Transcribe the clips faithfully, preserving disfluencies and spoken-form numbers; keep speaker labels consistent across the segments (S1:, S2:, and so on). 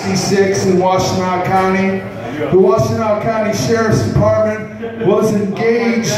S1: sixty-six in Washtenaw County. The Washtenaw County Sheriff's Department was engaged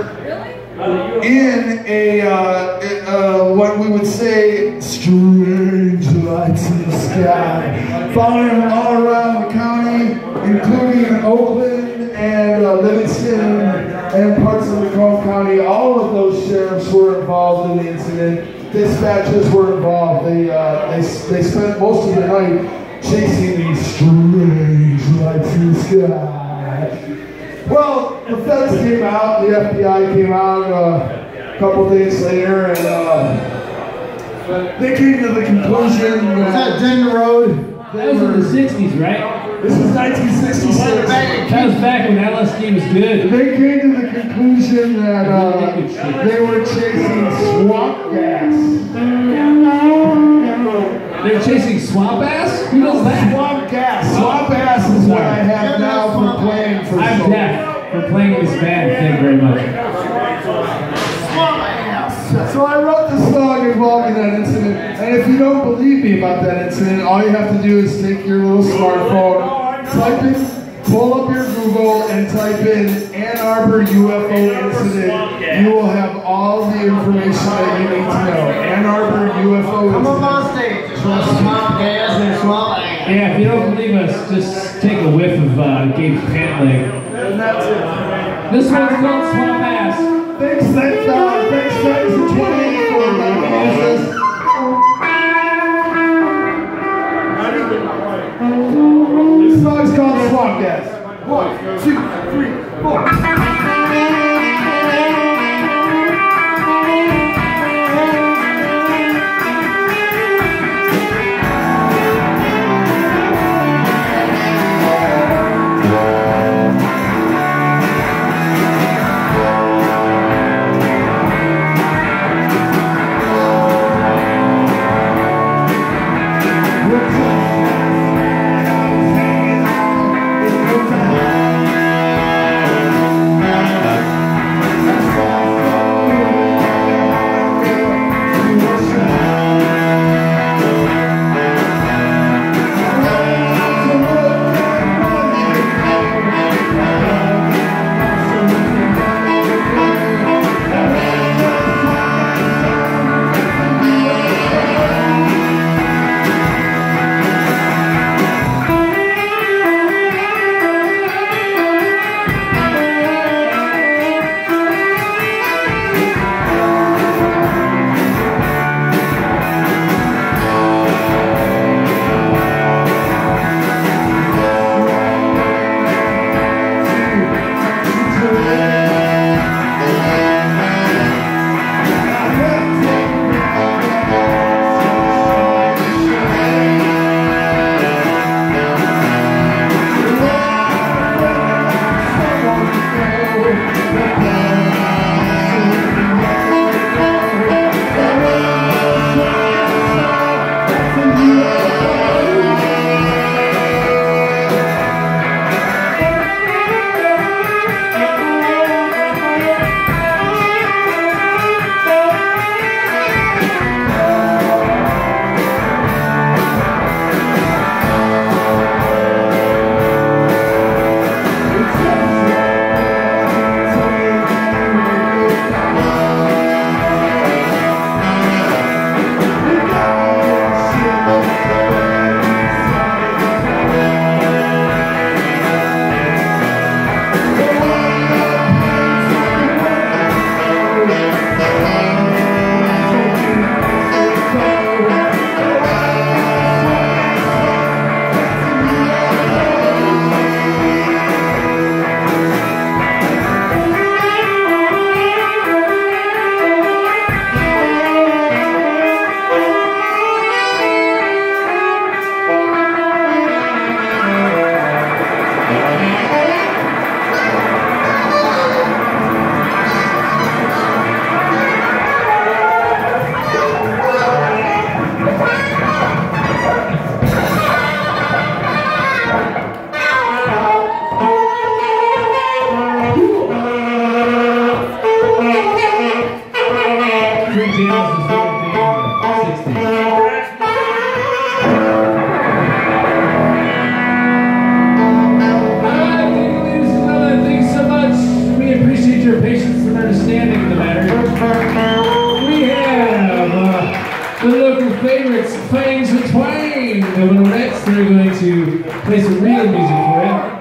S1: in a, uh, uh, what we would say, strange lights in the sky, following all around the county, including Oakland and uh, Livingston and parts of Macomb County. All of those sheriffs were involved in the incident. Dispatchers were involved. They, uh, they, they spent most of the night chasing these strange lights in the sky. Well, the feds came out, the F B I came out uh, a couple days later, and uh, they came to the conclusion that...
S2: Was that Denton Road?
S3: That was in the sixties, right?
S1: This is nineteen sixty-six.
S3: That was back when L S D was good.
S1: They came to the conclusion that uh, they were chasing swamp gas.
S3: They were chasing swamp ass? Who knows that?
S1: Swamp gas. Swamp ass is what I have now for playing for
S3: I'm
S1: so
S3: deaf for playing this band. Thank you very much.
S1: Swamp ass. So I wrote this song involving that incident, and if you don't believe me about that incident, all you have to do is take your little smartphone, type in, pull up your Google, and type in Ann Arbor U F O incident. You will have all the information that you need to know. Ann Arbor U F O incident.
S2: Come up on stage. Swamp gas and swamp ass.
S3: Yeah, if you don't believe us, just take a whiff of uh, Gabe's pant leg.
S1: And that's it.
S3: This one's called Swamp Ass.
S1: Thanks, thanks, uh, thanks, thanks to twenty-eight for letting me use this. This song's called Swamp Gas. One, two, three, four.
S2: Now
S3: favorites, Fangs and Twang. And when it next, they're going to play some real music for you.